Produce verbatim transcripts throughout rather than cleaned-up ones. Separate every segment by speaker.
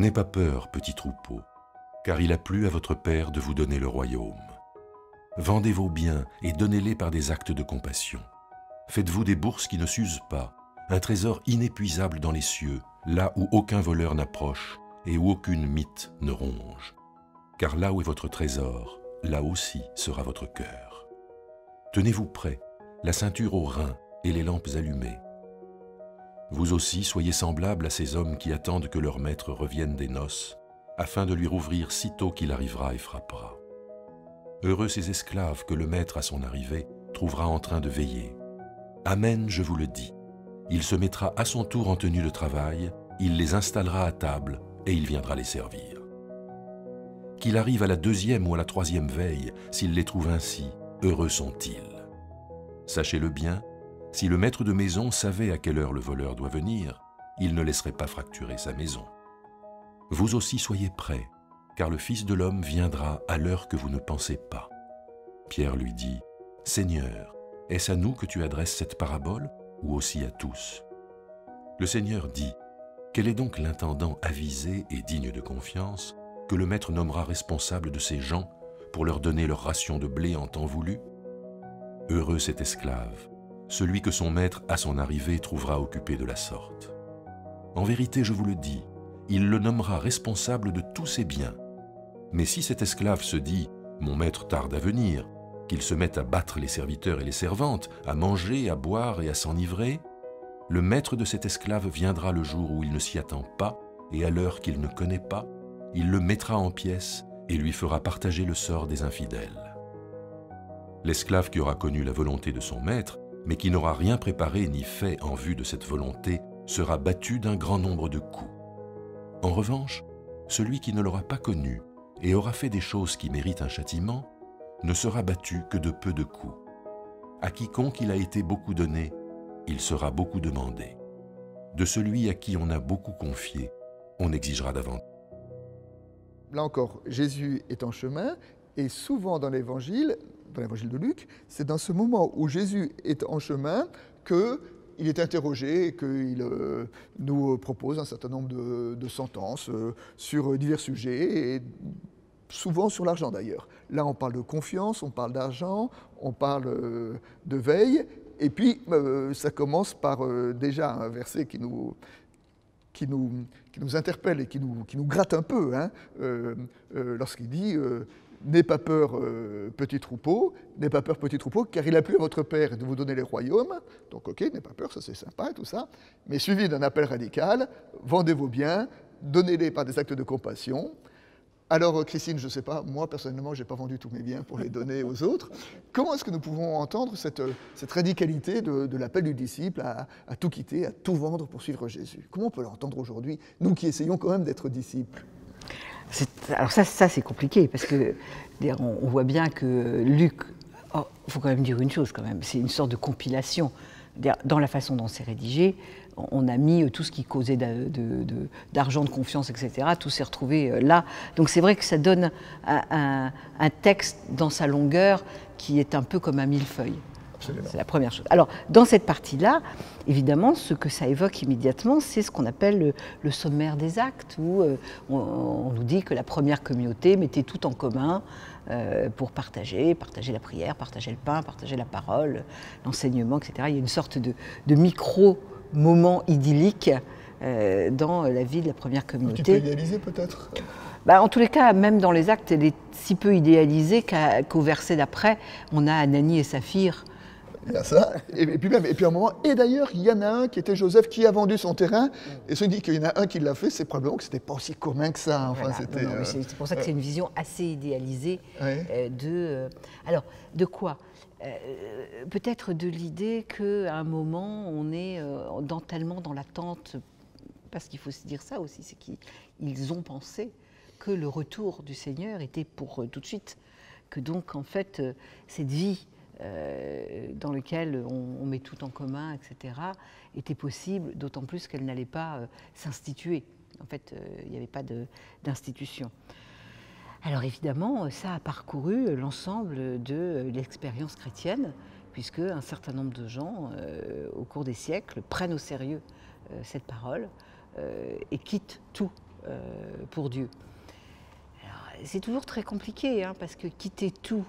Speaker 1: N'aie pas peur, petit troupeau, car il a plu à votre Père de vous donner le royaume. Vendez vos biens et donnez-les par des actes de compassion. Faites-vous des bourses qui ne s'usent pas, un trésor inépuisable dans les cieux, là où aucun voleur n'approche et où aucune mite ne ronge. Car là où est votre trésor, là aussi sera votre cœur. Tenez-vous prêts, la ceinture aux reins et les lampes allumées. Vous aussi soyez semblables à ces hommes qui attendent que leur maître revienne des noces, afin de lui rouvrir sitôt qu'il arrivera et frappera. Heureux ces esclaves que le maître à son arrivée trouvera en train de veiller. Amen, je vous le dis. Il se mettra à son tour en tenue de travail, il les installera à table et il viendra les servir. Qu'il arrive à la deuxième ou à la troisième veille, s'il les trouve ainsi, heureux sont-ils. Sachez-le bien, si le maître de maison savait à quelle heure le voleur doit venir, il ne laisserait pas fracturer sa maison. Vous aussi soyez prêts, car le Fils de l'homme viendra à l'heure que vous ne pensez pas. Pierre lui dit, « Seigneur, est-ce à nous que tu adresses cette parabole ou aussi à tous ?» Le Seigneur dit, « Quel est donc l'intendant avisé et digne de confiance que le maître nommera responsable de ces gens pour leur donner leur ration de blé en temps voulu? Heureux cet esclave, celui que son maître à son arrivée trouvera occupé de la sorte. En vérité, je vous le dis, il le nommera responsable de tous ses biens. Mais si cet esclave se dit « Mon maître tarde à venir », qu'il se mette à battre les serviteurs et les servantes, à manger, à boire et à s'enivrer, le maître de cet esclave viendra le jour où il ne s'y attend pas et à l'heure qu'il ne connaît pas, il le mettra en pièces et lui fera partager le sort des infidèles. L'esclave qui aura connu la volonté de son maître, mais qui n'aura rien préparé ni fait en vue de cette volonté, sera battu d'un grand nombre de coups. En revanche, celui qui ne l'aura pas connu et aura fait des choses qui méritent un châtiment, ne sera battu que de peu de coups. À quiconque il a été beaucoup donné, il sera beaucoup demandé. De celui à qui on a beaucoup confié, on exigera davantage.
Speaker 2: Là encore, Jésus est en chemin, et souvent dans l'Évangile, dans l'Évangile de Luc, c'est dans ce moment où Jésus est en chemin qu'il est interrogé et qu'il euh, nous propose un certain nombre de, de sentences euh, sur divers sujets, et souvent sur l'argent d'ailleurs. Là, on parle de confiance, on parle d'argent, on parle euh, de veille, et puis euh, ça commence par euh, déjà un verset qui nous... Qui nous, qui nous interpelle et qui nous, qui nous gratte un peu, hein, euh, euh, lorsqu'il dit euh, « N'aie pas peur, euh, petit troupeau, n'aie pas peur, petit troupeau, car il a plu à votre Père de vous donner les royaumes. » Donc, ok, n'aie pas peur, ça c'est sympa et tout ça, mais suivi d'un appel radical « Vendez vos biens, donnez-les par des actes de compassion. » Alors, Christine, je ne sais pas, moi personnellement, je n'ai pas vendu tous mes biens pour les donner aux autres. Comment est-ce que nous pouvons entendre cette, cette radicalité de, de l'appel du disciple à, à tout quitter, à tout vendre pour suivre Jésus? Comment on peut l'entendre aujourd'hui, nous qui essayons quand même d'être disciples?
Speaker 3: Alors ça, ça c'est compliqué, parce que on, on voit bien que Luc, il oh, faut quand même dire une chose quand même, c'est une sorte de compilation. Dans la façon dont c'est rédigé, on a mis tout ce qui causait de, de, de, d'argent, de confiance, et cetera. Tout s'est retrouvé là. Donc c'est vrai que ça donne un, un, un texte dans sa longueur qui est un peu comme un millefeuille. C'est la première chose. Alors, dans cette partie-là, évidemment, ce que ça évoque immédiatement, c'est ce qu'on appelle le, le sommaire des actes, où euh, on, on nous dit que la première communauté mettait tout en commun euh, pour partager, partager la prière, partager le pain, partager la parole, l'enseignement, et cetera. Il y a une sorte de, de micro-moment idyllique euh, dans la vie de la première communauté.
Speaker 2: Un petit peu idéalisé peut-être?
Speaker 3: Bah, en tous les cas, même dans les actes, elle est si peu idéalisée qu'à, qu'au verset d'après, on a Ananie et Saphir.
Speaker 2: Il y a ça, et, et puis même, et puis à un moment, et d'ailleurs, il y en a un qui était Joseph qui a vendu son terrain, et ceux qui disent qu'il y en a un qui l'a fait, c'est probablement que c'était pas aussi commun que ça. Enfin,
Speaker 3: voilà.
Speaker 2: c'était,
Speaker 3: non, non,
Speaker 2: euh,
Speaker 3: c'est pour ça que euh, c'est une vision assez idéalisée
Speaker 2: ouais.
Speaker 3: euh, de... Euh, alors, de quoi euh, peut-être de l'idée qu'à un moment, on est euh, dans, tellement dans l'attente, parce qu'il faut se dire ça aussi, c'est qu'ils ont pensé que le retour du Seigneur était pour euh, tout de suite, que donc, en fait, euh, cette vie Euh, dans lequel on, on met tout en commun, et cetera, était possible, d'autant plus qu'elle n'allait pas euh, s'instituer. En fait, euh, il n'y avait pas d'institution. Alors évidemment, ça a parcouru l'ensemble de l'expérience chrétienne, puisque un certain nombre de gens, euh, au cours des siècles, prennent au sérieux euh, cette parole euh, et quittent tout euh, pour Dieu. C'est toujours très compliqué, hein, parce que quitter tout,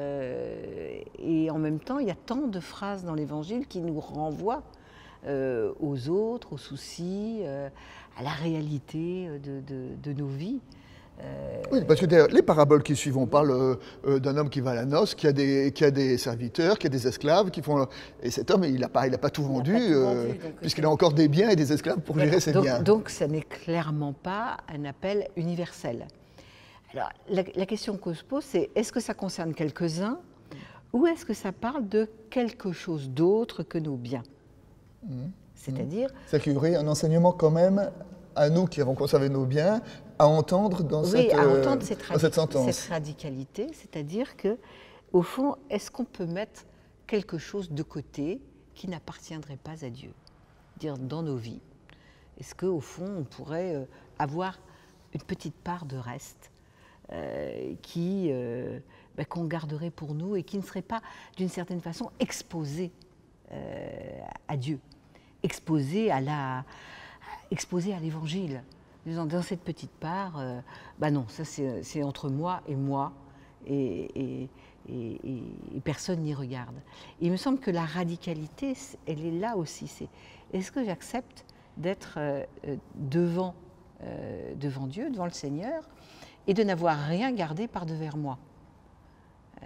Speaker 3: euh, et en même temps, il y a tant de phrases dans l'Évangile qui nous renvoient euh, aux autres, aux soucis, euh, à la réalité de, de, de nos vies.
Speaker 2: Euh... Oui, parce que les paraboles qui suivent, on parle euh, d'un homme qui va à la noce, qui a des, qui a des serviteurs, qui a des esclaves, qui font... Et cet homme, il n'a pas, il a pas tout vendu, euh, puisqu'il a encore des biens et des esclaves pour gérer ses
Speaker 3: donc,
Speaker 2: biens.
Speaker 3: Donc, ça n'est clairement pas un appel universel. Alors, la, la question qu'on se pose, c'est est-ce que ça concerne quelques-uns ou est-ce que ça parle de quelque chose d'autre que nos biens? mmh. C'est-à-dire...
Speaker 2: C'est qu'il y aurait un enseignement quand même à nous qui avons conservé nos biens à entendre dans,
Speaker 3: oui,
Speaker 2: cette,
Speaker 3: à entendre cette,
Speaker 2: dans cette sentence.
Speaker 3: Cette radicalité, c'est-à-dire que, au fond, est-ce qu'on peut mettre quelque chose de côté qui n'appartiendrait pas à Dieu, dire dans nos vies? Est-ce qu'au fond, on pourrait avoir une petite part de reste Euh, qui, euh, ben, qu'on garderait pour nous et qui ne serait pas, d'une certaine façon, exposé euh, à Dieu, exposé à la, exposé à l'Évangile. Dans cette petite part, euh, ben non, ça c'est, c'est entre moi et moi, et, et, et, et, et personne n'y regarde. Et il me semble que la radicalité, elle est là aussi. C'est, est-ce que j'accepte d'être euh, devant, euh, devant Dieu, devant le Seigneur, et de n'avoir rien gardé par-devers moi. Euh,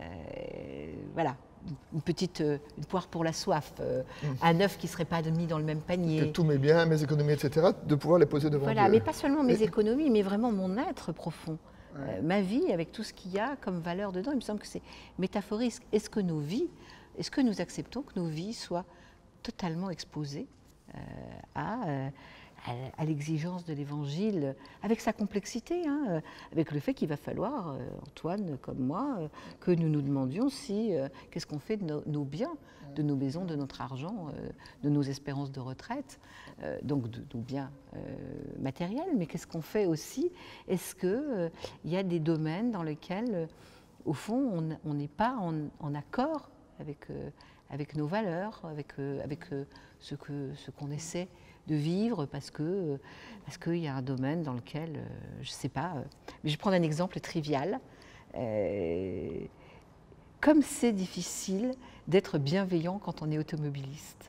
Speaker 3: voilà, une petite euh, une poire pour la soif, euh, mmh. un œuf qui ne serait pas mis dans le même panier.
Speaker 2: Que tous mes biens, mes économies, et cetera, de pouvoir les poser devant
Speaker 3: voilà,
Speaker 2: Dieu.
Speaker 3: Mais pas seulement mes et... économies, mais vraiment mon être profond. Ouais. Euh, ma vie, avec tout ce qu'il y a comme valeur dedans, il me semble que c'est métaphorique. Est-ce que nos vies, est-ce que nous acceptons que nos vies soient totalement exposées euh, à... Euh, à l'exigence de l'Évangile, avec sa complexité, hein, avec le fait qu'il va falloir, euh, Antoine comme moi, euh, que nous nous demandions si, euh, qu'est-ce qu'on fait de no, nos biens, de nos maisons, de notre argent, euh, de nos espérances de retraite, euh, donc de nos biens euh, matériels, mais qu'est-ce qu'on fait aussi? Est-ce qu'il euh, y a des domaines dans lesquels, euh, au fond, on n'est pas en, en accord avec, euh, avec nos valeurs, avec, euh, avec euh, ce, que, ce qu'on essaie de vivre parce que parce qu'il y a un domaine dans lequel, euh, je ne sais pas, euh, mais je vais prendre un exemple trivial. Euh, comme c'est difficile d'être bienveillant quand on est automobiliste.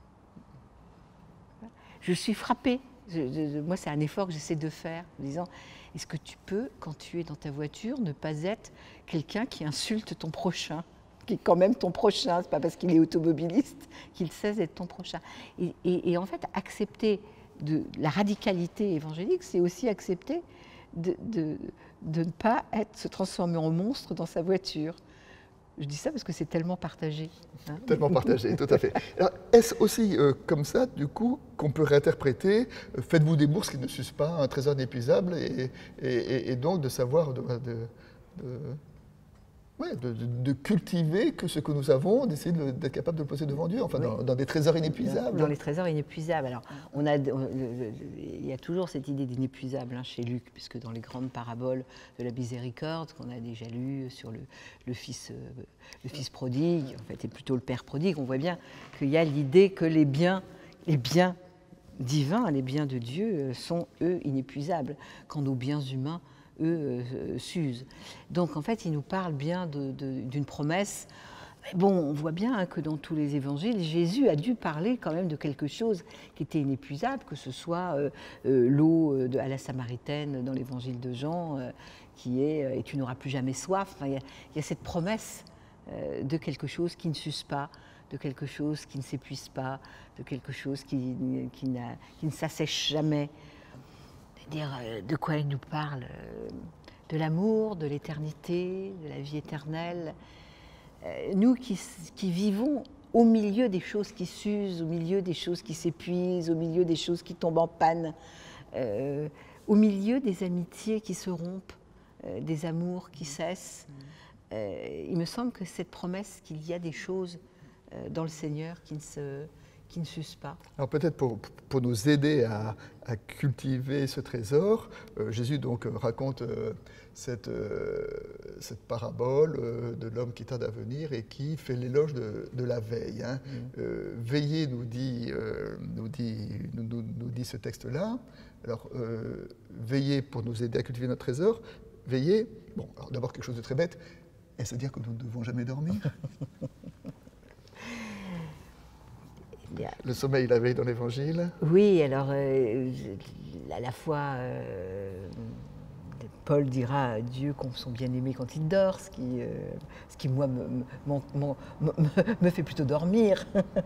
Speaker 3: Je suis frappée, je, je, moi c'est un effort que j'essaie de faire, en disant, est-ce que tu peux, quand tu es dans ta voiture, ne pas être quelqu'un qui insulte ton prochain ? Qui est quand même ton prochain, c'est pas parce qu'il est automobiliste qu'il sait être ton prochain. Et, et, et en fait, accepter de, la radicalité évangélique, c'est aussi accepter de, de, de ne pas être, se transformer en monstre dans sa voiture. Je dis ça parce que c'est tellement partagé. Hein.
Speaker 2: Tellement partagé, tout à fait. Alors, est-ce aussi euh, comme ça, du coup, qu'on peut réinterpréter euh, faites-vous des bourses qui ne s'usent pas, un trésor inépuisable, et, et, et donc de savoir... de, de, de... Ouais, de, de, de cultiver que ce que nous avons, d'essayer de, d'être capable de le poser devant Dieu, enfin oui. dans, dans des trésors inépuisables.
Speaker 3: Dans, dans les trésors inépuisables. Alors, on a, on, le, le, il y a toujours cette idée d'inépuisable hein, chez Luc, puisque dans les grandes paraboles de la miséricorde qu'on a déjà lues sur le, le, fils, euh, le fils prodigue, en fait, et plutôt le père prodigue, on voit bien qu'il y a l'idée que les biens, les biens divins, les biens de Dieu sont, eux, inépuisables, quand nos biens humains eux, euh, s'usent. Donc, en fait, il nous parle bien de, de, d'une promesse. Mais bon, on voit bien hein, que dans tous les évangiles, Jésus a dû parler quand même de quelque chose qui était inépuisable, que ce soit euh, euh, l'eau de, à la Samaritaine dans l'évangile de Jean, euh, qui est euh, « et tu n'auras plus jamais soif ». Enfin, il y a, il y a cette promesse euh, de quelque chose qui ne s'use pas, de quelque chose qui ne s'épuise pas, de quelque chose qui, qui, n'a, qui ne s'assèche jamais. Dire de quoi il nous parle, de l'amour, de l'éternité, de la vie éternelle. Nous qui, qui vivons au milieu des choses qui s'usent, au milieu des choses qui s'épuisent, au milieu des choses qui tombent en panne, euh, au milieu des amitiés qui se rompent, euh, des amours qui cessent. Euh, il me semble que cette promesse qu'il y a des choses euh, dans le Seigneur qui ne se, qui ne s'use pas.
Speaker 2: Alors peut-être pour, pour nous aider à, à cultiver ce trésor, euh, Jésus donc euh, raconte euh, cette, euh, cette parabole euh, de l'homme qui tarde à venir et qui fait l'éloge de, de la veille. Hein. Mmh. Euh, veiller nous dit, euh, nous, dit, nous, nous, nous dit ce texte-là. Alors euh, veiller pour nous aider à cultiver notre trésor, veiller, bon, alors d'abord quelque chose de très bête, est-ce à dire que nous ne devons jamais dormir? Le sommeil, la veille dans l'Évangile.
Speaker 3: Oui, alors euh, à la fois, euh, Paul dira à Dieu qu'on son bien-aimé quand il dort, ce qui, euh, ce qui moi, me, me, me, me fait plutôt dormir.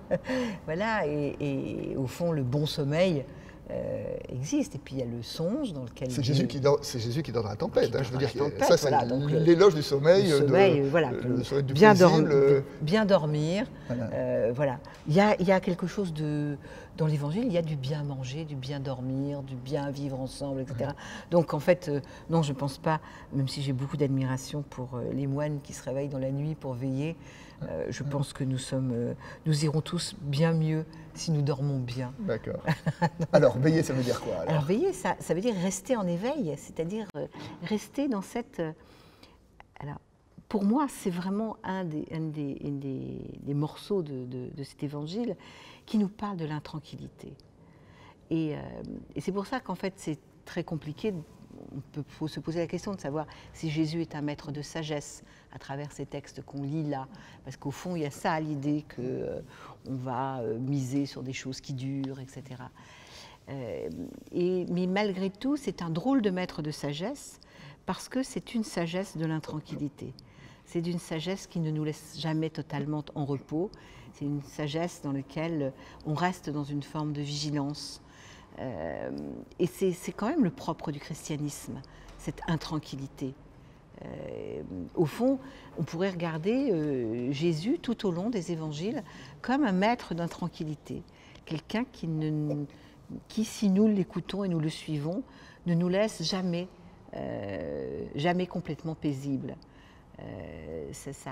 Speaker 3: Voilà, et, et au fond, le bon sommeil euh, existe. Et puis il y a le songe dans lequel...
Speaker 2: C'est Jésus, qui dort, c'est Jésus qui dort dans la tempête. Hein, je veux dire,
Speaker 3: tempête,
Speaker 2: ça c'est
Speaker 3: voilà,
Speaker 2: l'éloge du sommeil.
Speaker 3: Le sommeil,
Speaker 2: de,
Speaker 3: voilà.
Speaker 2: Le, le sommeil du
Speaker 3: bien,
Speaker 2: paisible.
Speaker 3: dorm, bien dormir.
Speaker 2: Voilà.
Speaker 3: Euh, voilà. Il y a, il y a quelque chose de... Dans l'Évangile, il y a du bien manger, du bien dormir, du bien vivre ensemble, et cetera. Ouais. Donc en fait, euh, non, je ne pense pas, même si j'ai beaucoup d'admiration pour euh, les moines qui se réveillent dans la nuit pour veiller, euh, je pense que nous, sommes, euh, nous irons tous bien mieux si nous dormons bien.
Speaker 2: D'accord. Alors, veiller, ça veut dire quoi alors,
Speaker 3: alors veiller, ça, ça veut dire rester en éveil, c'est-à-dire euh, rester dans cette... Euh, alors, pour moi, c'est vraiment un des, un des, un des, des morceaux de, de, de cet évangile qui nous parle de l'intranquillité. Et, euh, et c'est pour ça qu'en fait, c'est très compliqué. Il faut se poser la question de savoir si Jésus est un maître de sagesse à travers ces textes qu'on lit là. Parce qu'au fond, il y a ça, l'idée qu'on euh, va euh, miser sur des choses qui durent, et cetera. Euh, et, mais malgré tout, c'est un drôle de maître de sagesse parce que c'est une sagesse de l'intranquillité. C'est une sagesse qui ne nous laisse jamais totalement en repos. C'est une sagesse dans laquelle on reste dans une forme de vigilance. Euh, et c'est, c'est quand même le propre du christianisme, cette intranquillité. Euh, au fond, on pourrait regarder euh, Jésus tout au long des évangiles comme un maître d'intranquillité. Quelqu'un qui, ne, qui, si nous l'écoutons et nous le suivons, ne nous laisse jamais, euh, jamais complètement paisibles. Euh, c'est ça.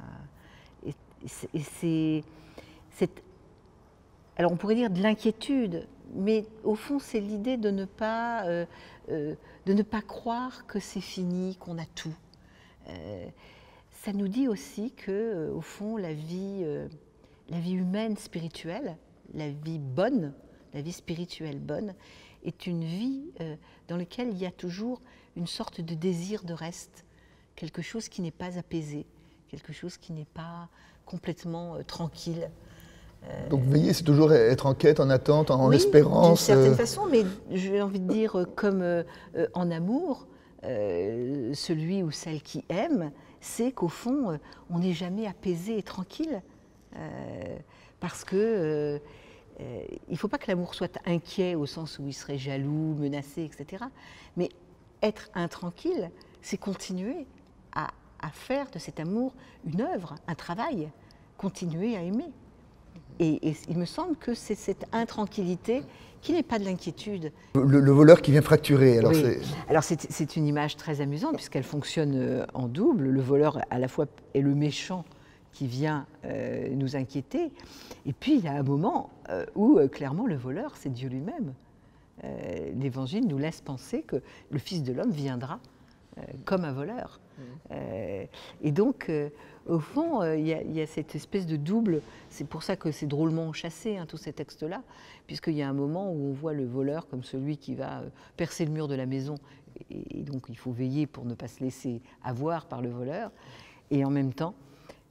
Speaker 3: Et, et c'est, c'est, alors on pourrait dire de l'inquiétude, mais au fond c'est l'idée de ne pas, euh, euh, de ne pas croire que c'est fini, qu'on a tout. Euh, ça nous dit aussi que, euh, au fond, la vie, euh, la vie humaine spirituelle, la vie bonne, la vie spirituelle bonne, est une vie euh, dans laquelle il y a toujours une sorte de désir de reste. Quelque chose qui n'est pas apaisé, quelque chose qui n'est pas complètement euh, tranquille.
Speaker 2: Euh... Donc veiller, c'est toujours être en quête, en attente, en
Speaker 3: oui,
Speaker 2: espérance.
Speaker 3: D'une certaine euh... façon, mais j'ai envie de dire, comme euh, en amour, euh, celui ou celle qui aime, c'est qu'au fond, euh, on n'est jamais apaisé et tranquille. Euh, parce que euh, euh, il ne faut pas que l'amour soit inquiet au sens où il serait jaloux, menacé, et cetera. Mais être intranquille, c'est continuer À, à faire de cet amour une œuvre, un travail, continuer à aimer. Et, et il me semble que c'est cette intranquillité qui n'est pas de l'inquiétude.
Speaker 2: Le, le voleur qui vient fracturer. Alors
Speaker 3: oui.
Speaker 2: c'est...
Speaker 3: Alors c'est, c'est une image très amusante puisqu'elle fonctionne en double. Le voleur à la fois est le méchant qui vient euh, nous inquiéter. Et puis il y a un moment euh, où euh, clairement le voleur, c'est Dieu lui-même. Euh, L'Évangile nous laisse penser que le Fils de l'homme viendra euh, comme un voleur. Euh, et donc, euh, au fond, il euh, y, y a cette espèce de double. C'est pour ça que c'est drôlement chassé, hein, tous ces textes-là, puisqu'il y a un moment où on voit le voleur comme celui qui va euh, percer le mur de la maison. Et, et donc, il faut veiller pour ne pas se laisser avoir par le voleur. Et en même temps,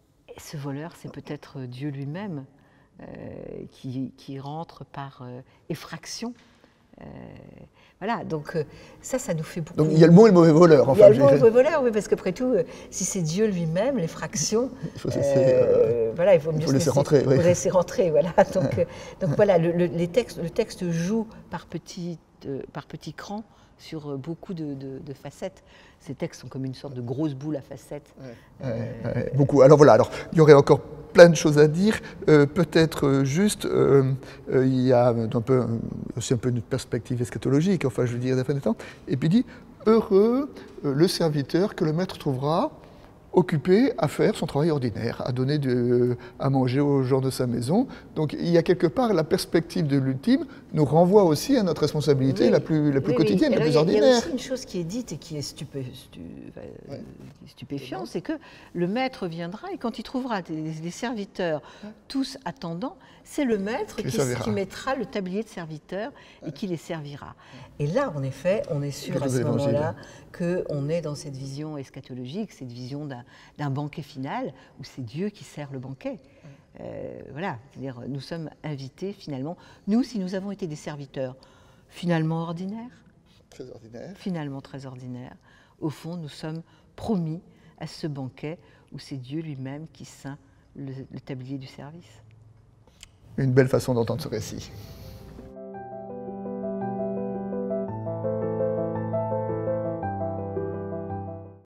Speaker 3: ce voleur, c'est peut-être Dieu lui-même euh, qui, qui rentre par euh, effraction. Euh, voilà, donc euh, ça, ça nous fait beaucoup.
Speaker 2: Donc il y a le bon et le mauvais voleur. Enfin,
Speaker 3: il y a le bon et le mauvais voleur, oui, parce qu'après tout, euh, si c'est Dieu lui-même, l'effraction,
Speaker 2: il faut, laisser, euh,
Speaker 3: voilà, il faut mieux
Speaker 2: il faut
Speaker 3: laisser,
Speaker 2: laisser rentrer.
Speaker 3: Il faut
Speaker 2: oui.
Speaker 3: laisser rentrer, voilà. Donc, euh, donc voilà, le, le, les textes, le texte joue par petits, euh, par petits crans sur beaucoup de, de, de facettes. Ces textes sont comme une sorte de grosse boule à facettes.
Speaker 2: Ouais, euh, ouais, ouais, beaucoup. Alors voilà, alors il y aurait encore plein de choses à dire. Euh, peut-être euh, juste, euh, euh, il y a un peu, aussi un peu une perspective eschatologique, enfin je veux dire, de la fin des temps. Et puis il dit, heureux euh, le serviteur que le maître trouvera occupé à faire son travail ordinaire, à donner de, à manger aux gens de sa maison. Donc il y a quelque part la perspective de l'ultime nous renvoie aussi à notre responsabilité
Speaker 3: oui,
Speaker 2: la plus, la plus
Speaker 3: oui,
Speaker 2: quotidienne,
Speaker 3: oui.
Speaker 2: la plus
Speaker 3: Alors,
Speaker 2: ordinaire.
Speaker 3: Il y a aussi une chose qui est dite et qui est stupé, stu,
Speaker 2: ouais.
Speaker 3: stupéfiant, c'est que le maître viendra et quand il trouvera des, des serviteurs ouais. tous attendants, c'est le maître qui, qui, qui mettra le tablier de serviteurs ouais. et qui les servira. Ouais. Et là, en effet, on est sûr à ce moment-là qu'on est dans cette vision eschatologique, cette vision d'un banquet final où c'est Dieu qui sert le banquet. Euh, voilà, c'est-à-dire nous sommes invités finalement, nous si nous avons été des serviteurs finalement ordinaires,
Speaker 2: très ordinaires,
Speaker 3: finalement très ordinaires, au fond nous sommes promis à ce banquet où c'est Dieu lui-même qui ceint le, le tablier du service.
Speaker 2: Une belle façon d'entendre ce récit.